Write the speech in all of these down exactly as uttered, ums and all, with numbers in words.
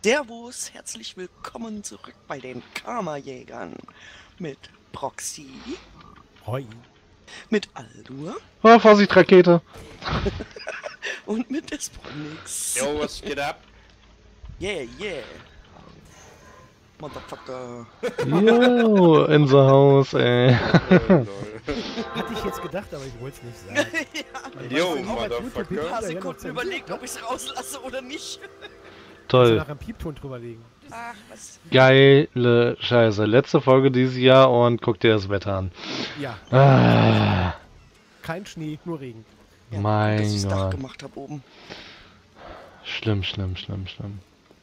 Servus, herzlich willkommen zurück bei den Karma-Jägern mit Proxy, Hoi. mit Aldur Oh, Vorsicht, Rakete! und mit Despronix. Yo, was geht ab? Yeah, yeah. Motherfucker. Yo, in the house, ey. Oh, lol. Hatte ich jetzt gedacht, aber ich wollte es nicht sagen. ja, Yo, ich habe ein Motherfucker. paar Sekunden überlegt, ob ich es rauslasse oder nicht. Toll. Nach einem Piepton drüberlegen. Ach, was? Geile Scheiße. Letzte Folge dieses Jahr und guck dir das Wetter an. Ja, Ah, kein Schnee, nur Regen. Ja, mein dass ich das Dach Gott. gemacht habe oben. Schlimm, schlimm, schlimm, schlimm.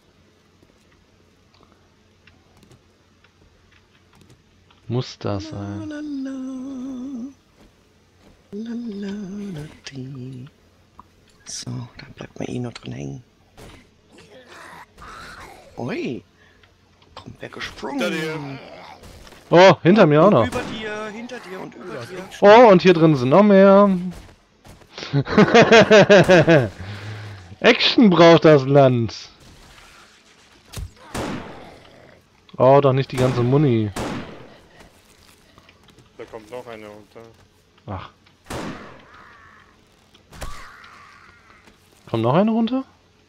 Muss das sein? Lalalati. So, da bleibt man eh noch drin hängen. Ui. Kommt wer gesprungen. Hinter dir. Oh, hinter mir auch Und noch. Über dir, hinter dir und über Ja, dir. Oh, und hier drin sind noch mehr. Action braucht das Land. Oh, doch nicht die ganze Muni. Da kommt noch eine runter. Ach. Kommt noch eine runter?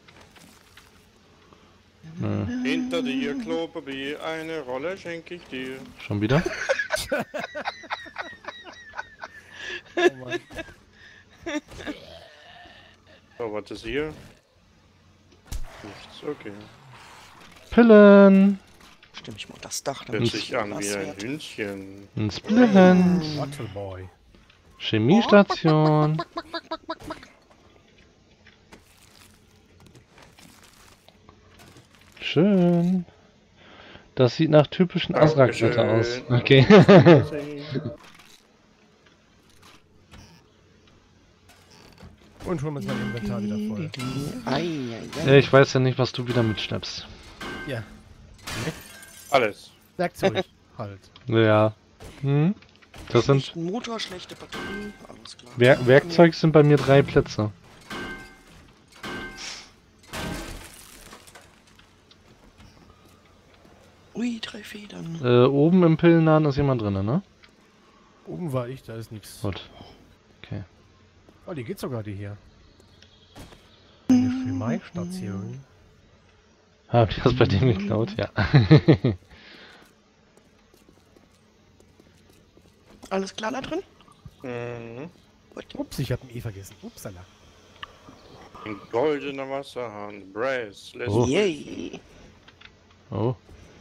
Nö. Hinter dir, Klopapier, eine Rolle schenke ich dir. Schon wieder? Oh Mann. So, was ist hier? Nichts, okay. Pillen. Stimmt, ich mach das Dach, Hört damit sich es an wie was ein wird. Hühnchen. Ein Splint. Waterboy. Chemiestation. Schön. Das sieht nach typischen Azrak-Wetter aus. Okay. Und schon ist mein Inventar wieder voll. Ei, ei, Ja, ei. ich weiß ja nicht, was du wieder mitschleppst. Ja, Alles. Werkzeug halt. Ja. Hm? Das sind Schlechten Motor, schlechte Batterie, alles klar. Wer Werkzeug sind bei mir drei Plätze. Ui, drei Federn. Äh, oben im Pillenladen ist jemand drin, ne? Oben war ich, da ist nichts. Gut. Okay. Oh, die geht sogar, die hier. Eine Chemiestation. Habt ihr das bei dem geklaut? Ja. Alles klar da drin? Mhm. Gut. Ups, ich hab ein E vergessen. Upsala. Ein goldener Wasserhahn. Brace. Lässt Oh. Yay. Oh.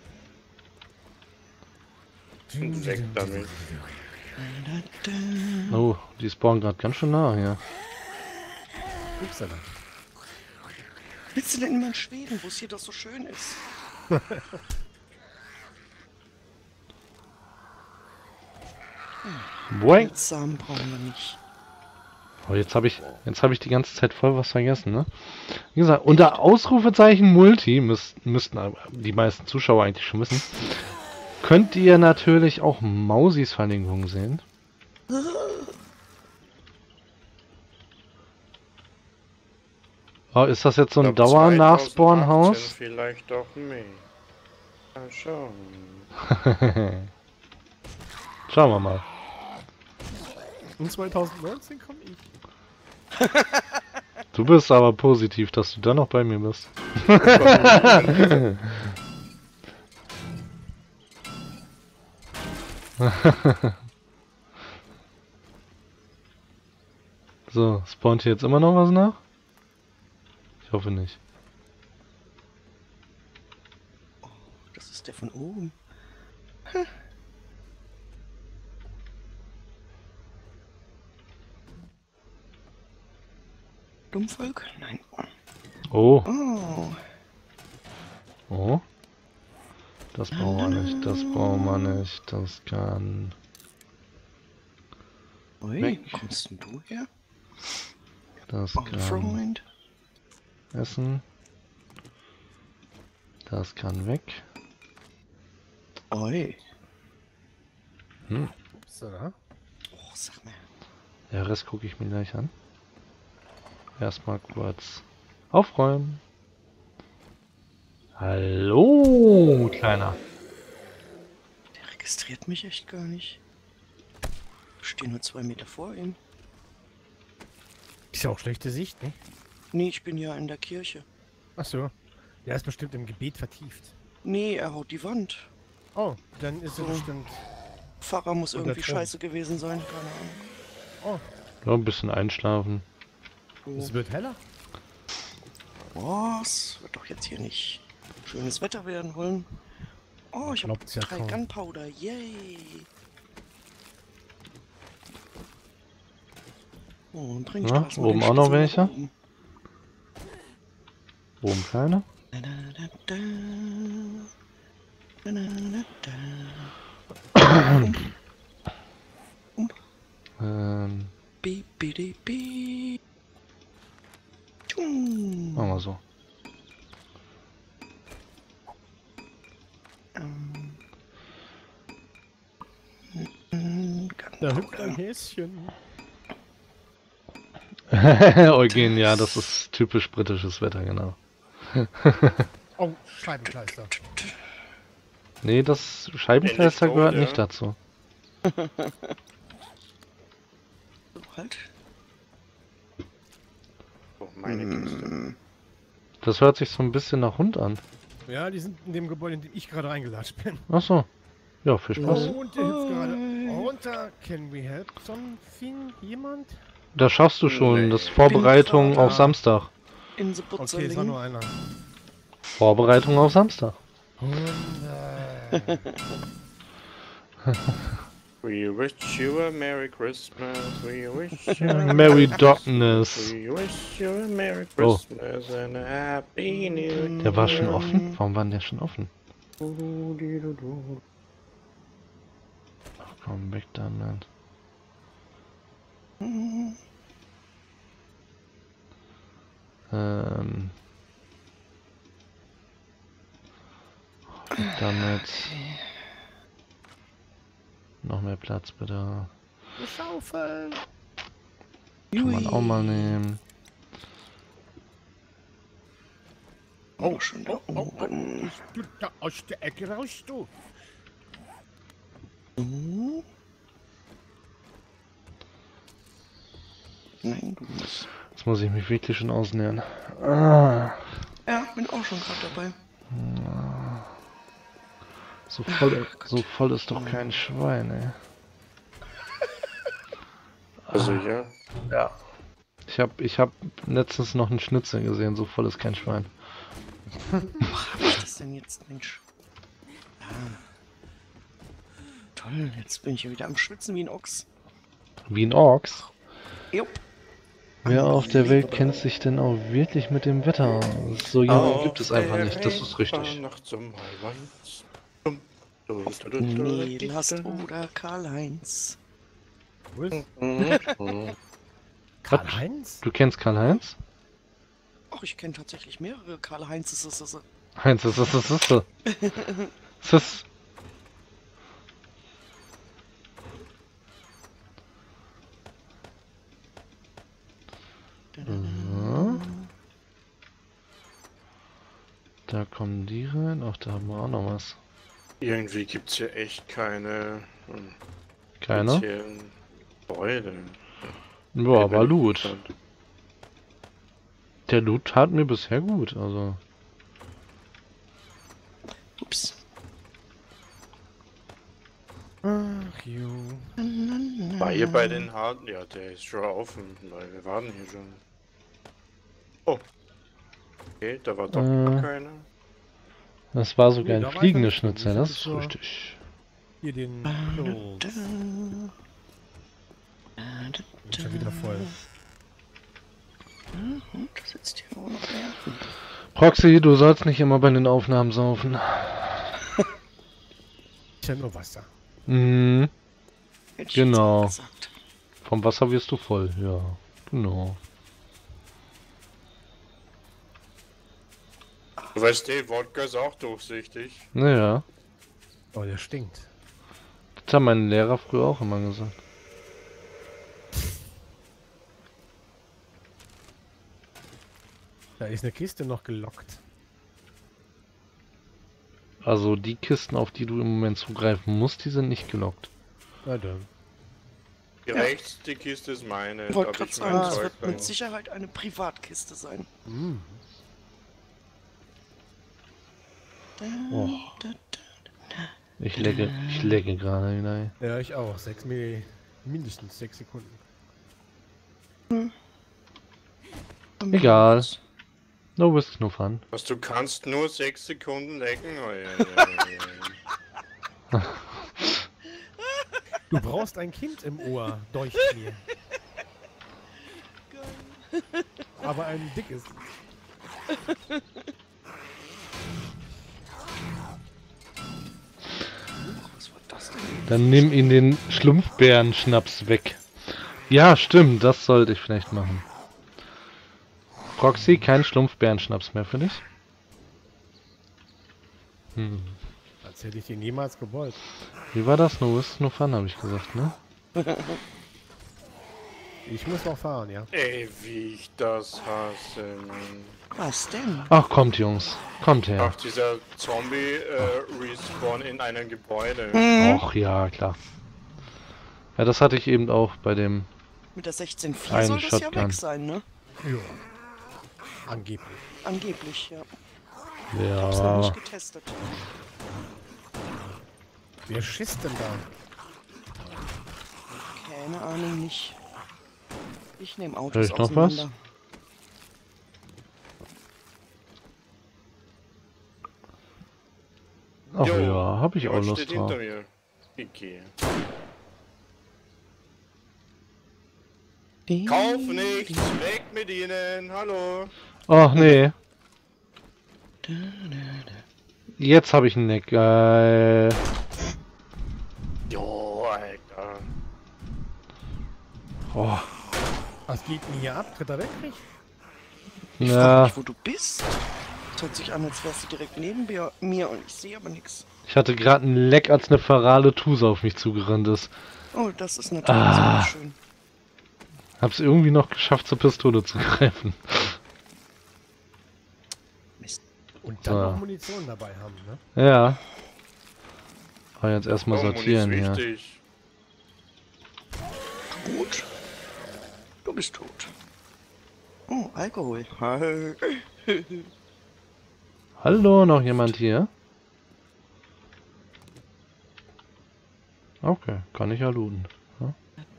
weg damit. Oh, die spawnen gerade ganz schön nah hier. Upsala. Willst du denn immer in Schweden, wo es hier doch so schön ist? Boing. Samen brauchen wir nicht. Oh, jetzt habe ich jetzt habe ich die ganze Zeit voll was vergessen, ne? Wie gesagt, unter Ausrufezeichen Multi müß, müssten aber die meisten Zuschauer eigentlich schon wissen. Könnt ihr natürlich auch Mausis Verlinkung sehen. Oh, ist das jetzt so ein Glaub, Dauer-Nachspawn-Haus? zweitausendachtzehn Vielleicht doch mehr. Mal schauen. Schauen wir mal. Und zwanzig neunzehn komme ich. Du bist aber positiv, dass du dann noch bei mir bist. So, spawnt hier jetzt immer noch was nach? Ich hoffe nicht. Das ist der von oben. Dummvolk? Nein. Oh, Oh. oh. Das brauchen wir nicht, das brauchen wir nicht. Das kann... Ui, Weg. wo kommst denn du her? Das Oh, kann Freund. essen. Das kann weg. Oi. Hm. Upsala. Oh, sag mal. Der Rest gucke ich mir gleich an. Erstmal kurz aufräumen. Hallo, Kleiner. Der registriert mich echt gar nicht. Ich stehe nur zwei Meter vor ihm. Ist ja auch schlechte Sicht, ne? Nee, ich bin ja in der Kirche. Ach so. Der ist bestimmt im Gebet vertieft. Nee, er haut die Wand. Oh, dann ist er So. bestimmt... Pfarrer muss Unter irgendwie Ton. scheiße gewesen sein, keine Ahnung. Oh, Ja, ein bisschen einschlafen. es wird heller. Was? Wird doch jetzt hier nicht schönes Wetter werden wollen. Oh, ich habe Glaubt's ja drei kaum. Gunpowder. Yay! Oh, und bringt Ja, oben auch noch welche? Oben Kleiner. Da, da, da, da. Da, da, da, da. Ähm, Bi, bi, di, bi. Tschung. machen wir so. Ähm. Mm, Da hüpft ein Gunpowder. Häschen. Eugen, ja, das ist typisch britisches Wetter, genau. Oh, Scheibenkleister. Nee, das Scheibenkleister Ähnlich gehört tot, nicht ja. dazu. So, halt. Oh, meine Kiste. Mm. Das hört sich so ein bisschen nach Hund an. Ja, die sind in dem Gebäude, in dem ich gerade reingelatscht bin. Achso. Ja, viel Spaß. Und der hüpft gerade runter. Can we help something? Jemand? Das schaffst du schon. Nee. Das ist Vorbereitung Bin auf da. Samstag. In the Okay, es war Butzeling. nur einer. Vorbereitung auf Samstag. Hunde. We wish you a Merry Christmas. We wish you a Merry Darkness. We wish you a Merry Oh. Christmas and a Happy New Year. Der war schon offen? Warum war denn der schon offen? Komm, weg damit. Ähm. Weg damit. Noch mehr Platz bitte. Eine Schaufel. Kann man auch mal nehmen. Oh, schon da Oh, oh, oh. oben. Du da aus der Ecke raus, du. Mhm. Nein, du musst. Jetzt muss ich mich wirklich schon ausnähern. Ah, Ja, bin auch schon gerade dabei. so voll, so voll ist doch kein Schwein, ey. Also ja. Ja. Ich hab, ich hab letztens noch einen Schnitzel gesehen, so voll ist kein Schwein. Was ist das denn jetzt, Mensch? Ja. Toll, jetzt bin ich ja wieder am Schwitzen wie ein Ochs. Wie ein Ochs. Jupp. Wer auf der Welt kennt sich denn auch wirklich mit dem Wetter aus? So jemanden gibt es einfach nicht, das ist richtig. Nacht zum Heiland. Dum, du, du, du, du, Nee, du, Last du. oder Karl-Heinz. Wo ist Mhm. Karl-Heinz? Du kennst Karl-Heinz? Ach, ich kenne tatsächlich mehrere Karl-Heinzes. Das ist- Heinz, das ist das ist so. Das ist. So. Da kommen die rein. Ach, da haben wir auch noch was. Irgendwie gibt's hier echt keine hm, Keiner? speziellen Gebäude. Ja, aber Loot. Und Der Loot tat mir bisher gut, also. Ups. Ach, ju. War hier bei den Harten? Ja, der ist schon offen, weil wir waren hier schon. Oh. Okay, da war doch Äh. keiner. Das war sogar Nee, da ein war fliegende ich noch nicht. Schnitzel, Das das ist ist so- richtig. Hier den Clothes. Bin schon wieder voll. Und da sitzt hier auch noch wer. Proxy, du sollst nicht immer bei den Aufnahmen saufen. Ist ja nur Wasser. Mhm. Hätte ich Genau. jetzt auch gesagt. Vom Wasser wirst du voll, ja. Genau. Du weißt, der Wodka ist auch durchsichtig. Naja. Oh, der stinkt. Das haben meine Lehrer früher auch immer gesagt. Da ist eine Kiste noch gelockt. Also die Kisten, auf die du im Moment zugreifen musst, die sind nicht gelockt. Na dann. Die rechts, die Kiste ist meine. Ich wollte da hab gerade ich sagen, mein es Zeug wird drin. mit Sicherheit eine Privatkiste sein. Hm. Oh. Ich legge, ich legge gerade hinein. Ja, ich auch. Sechs Milli, mindestens sechs Sekunden. Egal. No risk, no fun. Was, du kannst nur sechs Sekunden lecken? Oh, ja, ja, ja. Du brauchst ein Kind im Ohr, deucht mir. Aber ein dickes. Was war das denn? Dann nimm ihn den Schlumpfbären-Schnaps weg. Ja, stimmt, das sollte ich vielleicht machen. Proxy, kein Schlumpfbären-Schnaps mehr für dich. Hm. Als hätte ich den jemals gewollt. Wie war das? No risk, no fun, habe ich gesagt, ne? Ich muss noch fahren, ja. Ey, wie ich das hasse, Mann. Was denn? Ach, kommt, Jungs. Kommt her. Ach, dieser Zombie-Respawn in einem Gebäude. Mhm. Och, ja, klar. Ja, das hatte ich eben auch bei dem... Mit der sechzehn Punkt vier Ein soll das ja Shotgun. weg sein, ne? Ja. Angeblich. Angeblich, ja. Ich hab's noch Ja, nicht getestet. Wer schießt denn da? Keine Ahnung, nicht. Ich nehme Hör Autos ich noch was? auseinander. ach Jo, ja, habe ich auch jemand Lust steht drauf. hinter mir. Ich gehe. Kauf nichts, weg mit ihnen, hallo. Ach nee. Jetzt habe ich einen Neck. Geil. Jo, Alter. Oh, Was geht denn hier ab? Tritt er weg? Nicht? Ich frag ja, mich, wo du bist. Es hört sich an, als wärst du direkt neben mir, mir und ich sehe aber nichts. ich hatte gerade einen Leck, als eine ferale Tuse auf mich zugerannt ist. Oh, das ist natürlich Ah. sehr schön. Hab's irgendwie noch geschafft, zur Pistole zu greifen. Mist. Und dann So. noch Munition dabei haben, ne? Ja. Aber jetzt erstmal Oh, Muni sortieren ist hier. wichtig. Tot? Du bist tot. Oh, Alkohol. Hallo, noch jemand hier? Okay, kann ich ja looten. Ja?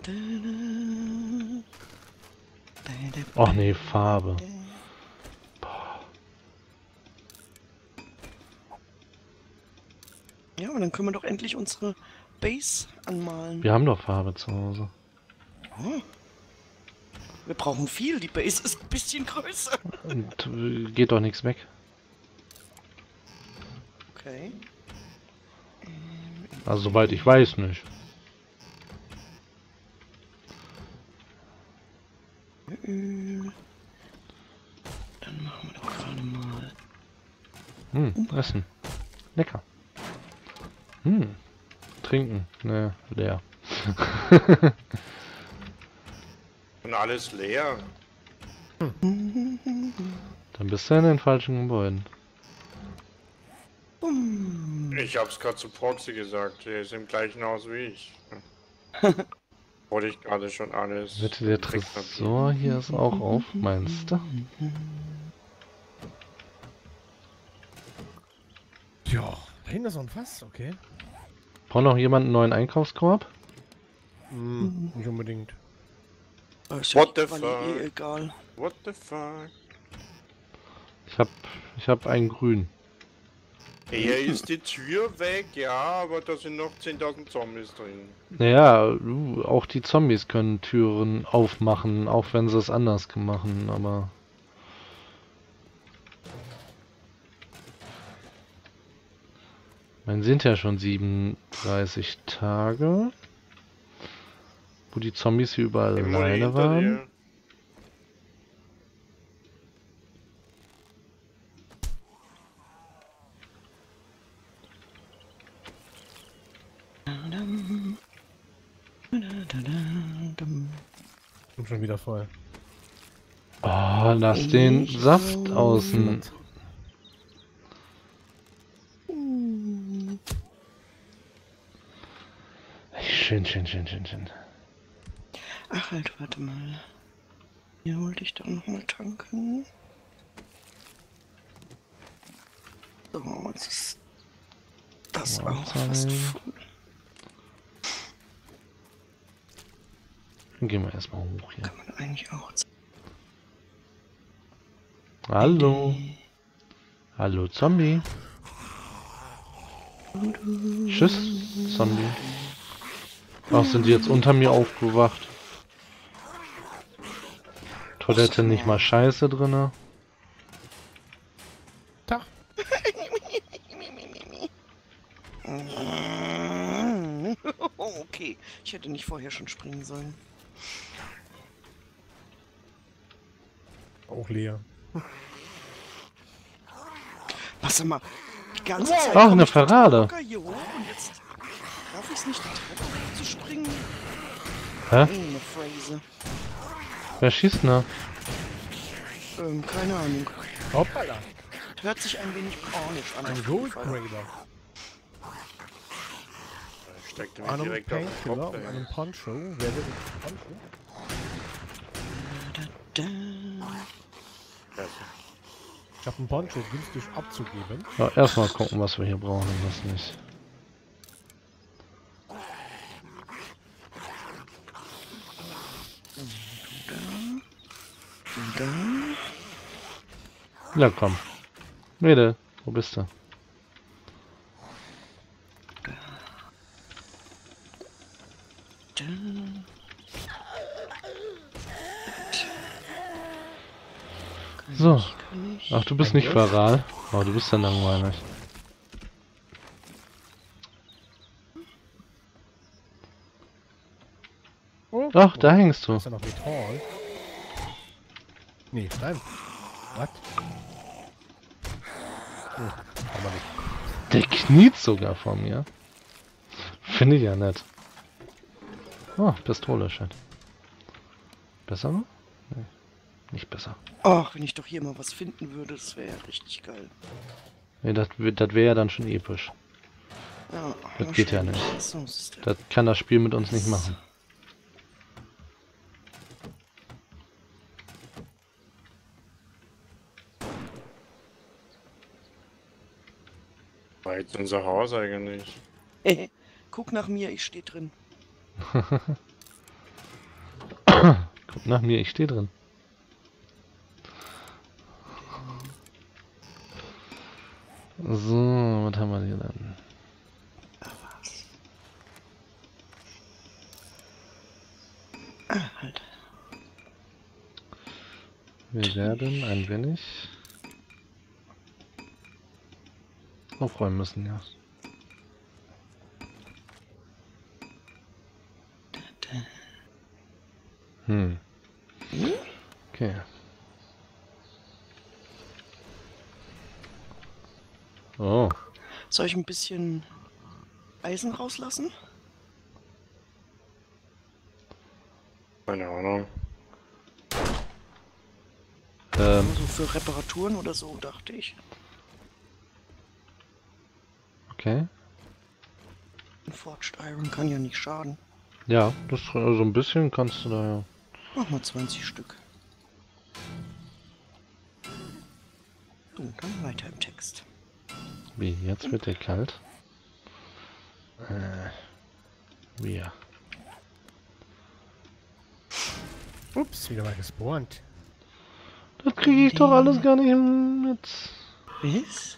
Ach nee, Farbe. Ja, aber dann können wir doch endlich unsere Base anmalen. Wir haben doch Farbe zu Hause. Oh. Wir brauchen viel, die Base ist ein bisschen größer. Und äh, geht doch nichts weg. Okay. Also soweit ich weiß nicht. Öl. Dann machen wir doch gerade mal. Hm, essen. Lecker. Hm. Trinken. Ne, leer. Und alles leer. Dann bist du in den falschen Gebäuden. Bumm. Ich hab's gerade zu Proxy gesagt, der ist im gleichen Haus wie ich. Wollte ich gerade schon alles. Bitte, der Tresor hier ist auch auf, meinst du? Ja, da hinten ist noch ein Fass, okay. Braucht noch jemand einen neuen Einkaufskorb? Hm, nicht unbedingt. Oh, ist What ja the Wally fuck? eh egal. What the fuck? Ich hab, ich hab einen grün. Hier ist die Tür weg, ja, aber da sind noch zehntausend Zombies drin. Naja, uh, auch die Zombies können Türen aufmachen, auch wenn sie es anders machen, aber... Man sind ja schon siebenunddreißig Tage, wo die Zombies hier überall Im Moni alleine hinter waren. dir. Bin schon wieder voll. Oh, lass den Ich Saft so außen. Uh. Schön, schön, schön, schön, schön. Ach halt, warte mal. Hier wollte ich doch noch mal tanken. So, jetzt ist das Ja, auch sorry. fast voll. Dann gehen wir erstmal hoch hier. Kann man eigentlich auch. Hallo. Hallo, Zombie. Tschüss, Zombie. Ach, sind die jetzt unter mir aufgewacht? Toilette nicht mal Scheiße drinne. Tag. Okay, ich hätte nicht vorher schon springen sollen. Auch leer. Was sag mal, die ganze Zeit Ach, komm eine ich total Parade. locker hier hoch und jetzt darf ich es nicht, die Treppe hochzuspringen? Hä? Eine Phrase. Wer schießt denn da? Ähm, keine Ahnung. Hoppala. Hört sich ein wenig braunig an. Ein auf jeden Gold Fall. Grader. Steckt mir An einem direkt auf den Painkiller Kopf. und ey. einem Poncho. Wer will das Poncho? Da. Scheiße. Ich habe einen Poncho günstig abzugeben. Ja, erstmal gucken, was wir hier brauchen und was nicht. Und dann. Ja, komm. Mädel, wo bist du? Da. Kann So. ich, kann ich. Ach, du bist nicht Feral. Oh, du bist ja langweilig. Oh, Ach, da hängst du. ist ja noch Metall. Nee, nein. Was? Oh, kann man nicht. Der kniet sogar vor mir. Finde ich ja nett. Oh, Pistole scheint. Besser noch? Nee, nicht besser. Ach, wenn ich doch hier mal was finden würde, das wäre ja richtig geil. Nee, das wär- das wäre ja dann schon episch. Ja, Das geht ja wahrscheinlich. nicht. So ist der. Das kann das Spiel mit uns nicht machen. War jetzt unser Haus eigentlich? Guck nach mir, ich stehe drin. Guck nach mir, ich stehe drin. So, was haben wir hier dann? Ah, halt. Wir werden ein wenig aufräumen müssen, ja. Hm. Hm? Okay. Oh. Soll ich ein bisschen Eisen rauslassen? Keine Ahnung. Ähm, Also für Reparaturen oder so, dachte ich. okay. Ein Forged Iron kann ja nicht schaden. Ja, das so also ein bisschen kannst du da ja. Mach mal zwanzig Stück. So, dann weiter im Text. Wie, jetzt wird der kalt? Äh. Wir. Ups, wieder mal gespawnt. Das kriege ich doch alles gar nicht mit. Was?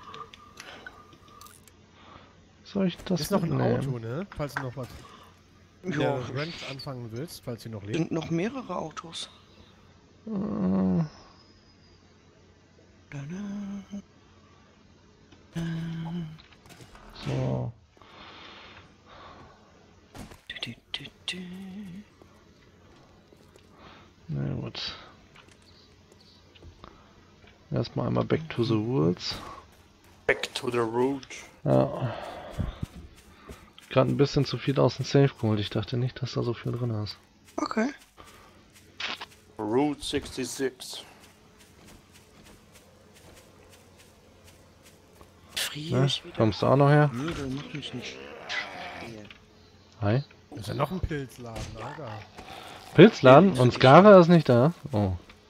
Soll ich das Ist noch ein mitnehmen? Auto, ne? Falls du noch was mit Ja, der Ranch anfangen willst, falls sie noch lebt. sind noch mehrere Autos. Äh, Da, da, da, so. du, du, du, du. Na gut. Erstmal einmal back to the rules. Back to the root. Ja. Gerade ein bisschen zu viel aus dem Safe geholt. Ich dachte nicht, dass da so viel drin ist. Okay. Route sechsundsechzig. Friere Ne? ich wieder. Kommst du auch noch her? Nee, du mach mich nicht. Hier. Hi. Ist ja noch ein Pilzladen, Alter. Pilzladen? Und Skara ist nicht da? Oh.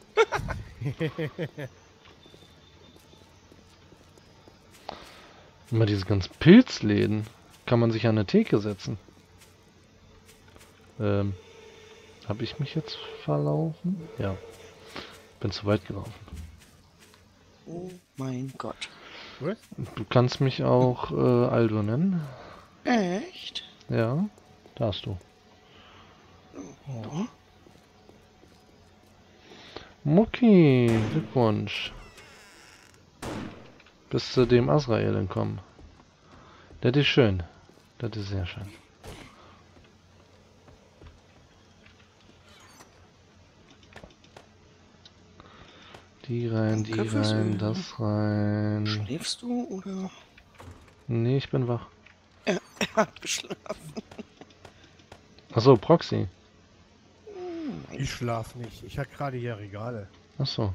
Immer diese ganzen Pilzläden. Kann man sich an eine Theke setzen. Ähm. Habe ich mich jetzt verlaufen? Ja. Bin zu weit gelaufen. Oh mein Gott. Was? Du kannst mich auch äh, Aldo nennen. Echt? Ja, darfst du. Oh. Mucki, Glückwunsch. Bis zu dem Azrael entkommen. Das ist schön. Das ist sehr schön. Die rein, die Danke fürs rein, Öl. das rein. Schläfst du oder? Nee, ich bin wach. Er hat geschlafen. Achso, Proxy. Nein. Ich schlaf nicht. Ich hab gerade hier Regale. Achso.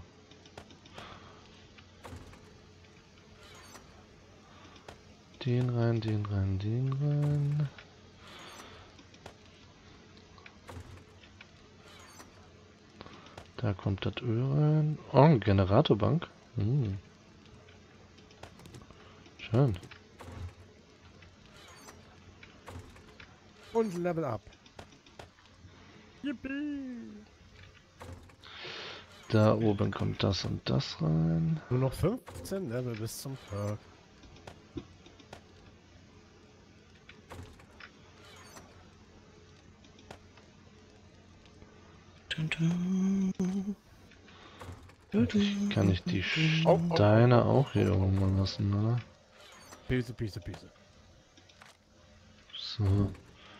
Den rein, den rein, den rein. Da kommt das Öl rein. Oh, eine Generatorbank. Hm. Schön. Und Level Up. Yippie! Da oben kommt das und das rein. Nur noch fünfzehn Level bis zum Perk. Dun, dun. Dun, dun. Kann ich die Oh, oh, Steine auch hier irgendwann lassen, oder? Pilze, Pilze, Pilze. So.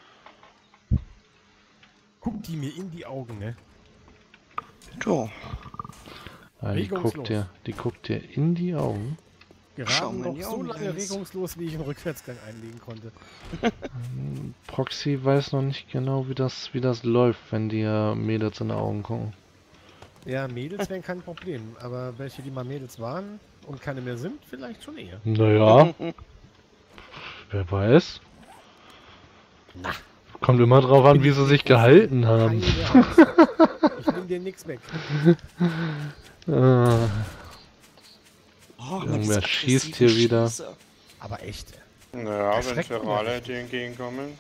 Guck die mir in die Augen, ne? So, Ah, die Regungslos. guckt dir, die guckt dir in die Augen. Gerade Schau mir noch die so Augen lange an. regungslos, wie ich einen Rückwärtsgang einlegen konnte. Hm, Proxy weiß noch nicht genau, wie das, wie das läuft, wenn dir Mädels in die Augen gucken. Ja, Mädels wären kein Problem, aber welche, die mal Mädels waren und keine mehr sind, vielleicht schon eher. Naja, wer weiß. Na. Kommt immer drauf an, wie sie sich gehalten haben. Keine Angst. Ich nehme dir nichts weg. Äh, oh, Irgendwer diese schießt hier aggressiven wieder. Schießer. Aber echt. Naja, wenn Erschreckt Ferale mich. dir entgegenkommen.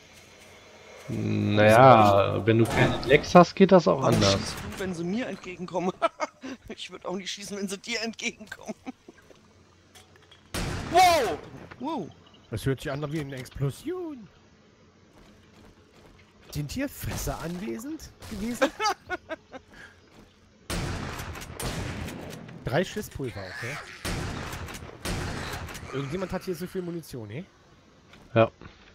naja, wenn du keine Lecks hast, geht das auch Warum anders. schießt du, wenn sie mir entgegenkommen? Ich würde auch nicht schießen, wenn sie dir entgegenkommen. Wow! Wow! Das hört sich an wie eine Explosion. Sind hier Fässer anwesend gewesen? Drei Schusspulver, okay. Irgendjemand hat hier so viel Munition, eh? Ja.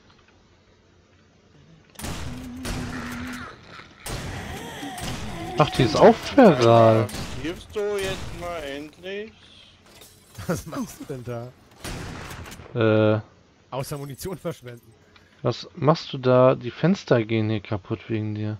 Ach, die ist auch feral. Hilfst du jetzt mal endlich? Was machst du denn da? Äh, Außer Munition verschwenden. was machst du da? Die Fenster gehen hier kaputt wegen dir.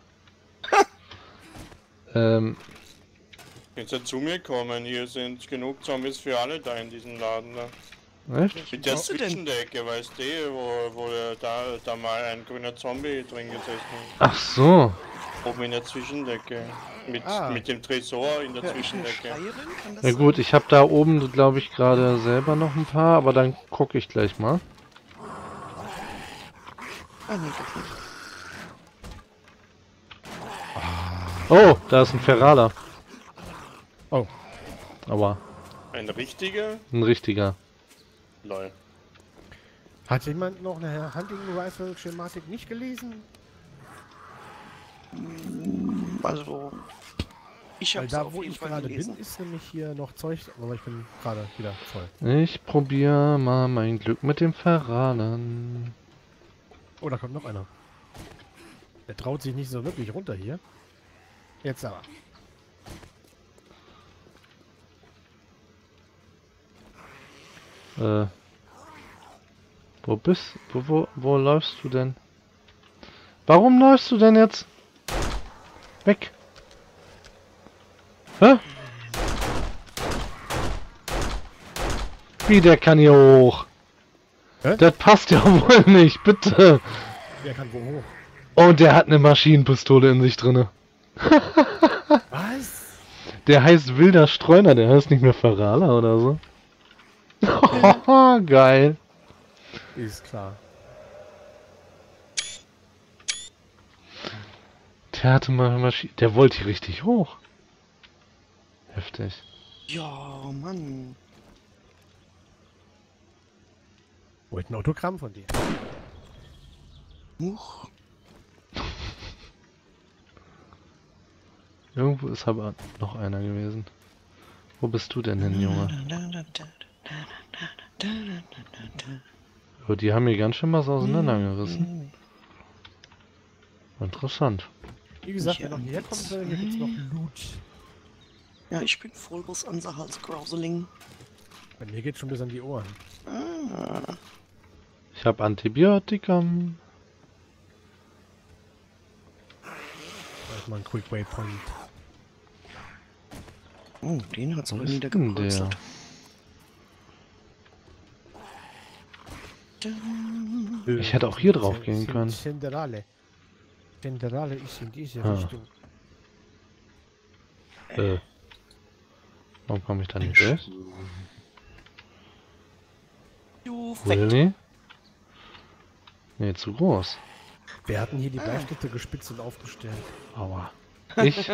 ähm, Kannst du zu mir kommen? Hier sind genug Zombies für alle da in diesem Laden. Da. echt? Mit der bist du denn? Zwischendecke, weißt du, wo, wo da, da mal ein grüner Zombie drin gesessen ist. Ach so. Oben in der Zwischendecke. Mit, Ah. mit dem Tresor in der Hör ich eine Zwischendecke. Schreierin? Kann das Ja gut, ich habe da oben, glaube ich, gerade selber noch ein paar, aber dann gucke ich gleich mal. Ah, nee, doch nicht. Oh, da ist ein Ferraler. Oh. Aber Ein richtiger? ein richtiger. Lol. Hat jemand noch eine Hunting Rifle Schematik nicht gelesen? Also, ich Weil hab's da, auf wo jeden ich Fall gerade gelesen. bin, ist nämlich hier noch Zeug, aber ich bin gerade wieder voll. Ich probiere mal mein Glück mit dem Ferralen. Oh, da kommt noch einer. Der traut sich nicht so wirklich runter hier. Jetzt aber. Äh. Wo bist wo, wo, wo läufst du denn? Warum läufst du denn jetzt? Weg! Hä? Wie, der kann hier hoch? Hä? Das passt ja wohl nicht, bitte! Wer kann wo hoch? Und der hat eine Maschinenpistole in sich drinne. Was? Der heißt Wilder Streuner, der heißt nicht mehr Ferrala oder so. Geil. Ist klar. Der hatte mal Maschine. Der wollte hier richtig hoch. Heftig. Ja, Mann. Wollte ein Autogramm von dir. Huch. Irgendwo ist aber noch einer gewesen. Wo bist du denn hin, Junge? Oh, die haben hier ganz schön was auseinandergerissen. Interessant. Wie gesagt, Ja, wenn noch hierher kommen will, hier gibt's noch Loot. Ja, ich bin Vollbus unser Halsgrauseling. Bei mir geht's schon bis an die Ohren. Ah. Ich habe Antibiotika. Da ist mal ein Quick Waypoint. Oh, den hat's Wo aber ist denn niedergepurzelt. Ich hätte auch hier drauf gehen können. Zentrale. Zentrale ist in diese Ah. Richtung. Äh. Warum komme ich da nicht durch? Du Fett. Really? Nee, zu groß. Wir hatten hier die Bleistifte gespitzt und aufgestellt. Aua. Ich?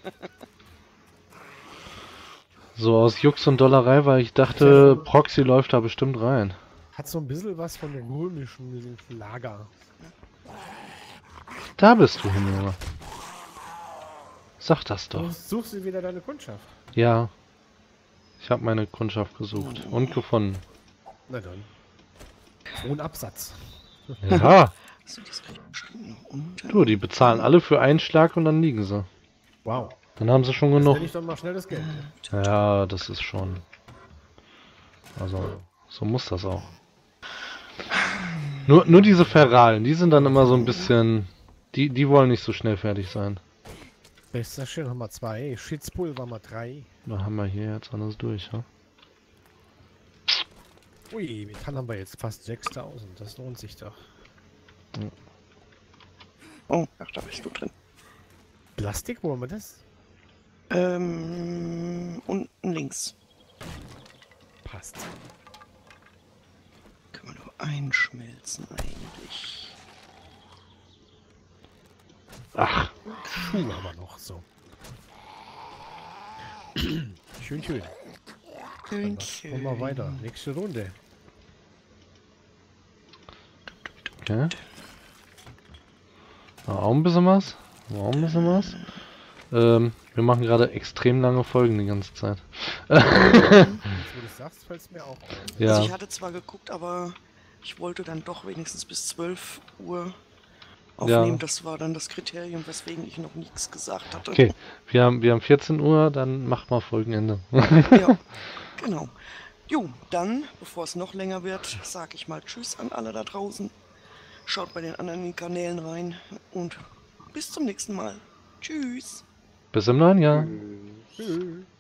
So aus Jux und Dollerei, weil ich dachte, Proxy läuft da bestimmt rein. Hat so ein bisschen was von dem römischen Lager. Da bist du hin, Junge. Sag das Du doch. suchst du wieder deine Kundschaft. Ja. Ich habe meine Kundschaft gesucht und gefunden. Na dann. Ohne Absatz. Ja. So, das krieg ich bestimmt noch unter. Du, die bezahlen alle für einen Schlag und dann liegen sie. Wow. Dann haben sie schon Das genug. nenne ich doch mal schnell das Geld. Ja, das ist schon. Also, so muss das auch. Nur, nur diese Ferralen, die sind dann immer so ein bisschen. Die, die wollen nicht so schnell fertig sein. Bester Schön haben wir zwei. Schitzpulver haben wir drei. Da haben wir hier jetzt alles durch, ja? Ui, Metall haben wir jetzt fast sechstausend. Das lohnt sich doch. Oh, ach, da bist du drin. Plastik, wo haben wir das? Ähm, unten links. Passt. Können wir nur einschmelzen eigentlich. Ach, Schuh haben wir noch, so. Schön, schön. Dann machen wir weiter. Nächste Runde. okay. Ah, auch ein bisschen was? Auch ein bisschen was? Ähm, wir machen gerade extrem lange Folgen die ganze Zeit. Jetzt, wo du sagst, fällt es mir auch. Ja. Also ich hatte zwar geguckt, aber ich wollte dann doch wenigstens bis zwölf Uhr aufnehmen. Ja. Das war dann das Kriterium, weswegen ich noch nichts gesagt hatte. Okay, wir haben, wir haben vierzehn Uhr, dann macht mal Folgenende. Ja, genau. Jo, dann, bevor es noch länger wird, sage ich mal Tschüss an alle da draußen. Schaut bei den anderen Kanälen rein und bis zum nächsten Mal. Tschüss. Bis im neuen Jahr. Tschüss.